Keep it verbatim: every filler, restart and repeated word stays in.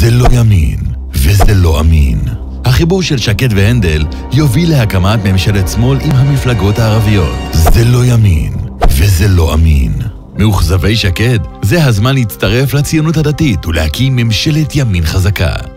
זה לא ימין, וזה לא אמין. החיבור של שקד והנדל יוביל להקמת ממשלת שמאל עם המפלגות הערביות. זה לא ימין, וזה לא אמין. מאוכזבי שקד, זה הזמן להצטרף לציונות הדתית ולהקים ממשלת ימין חזקה.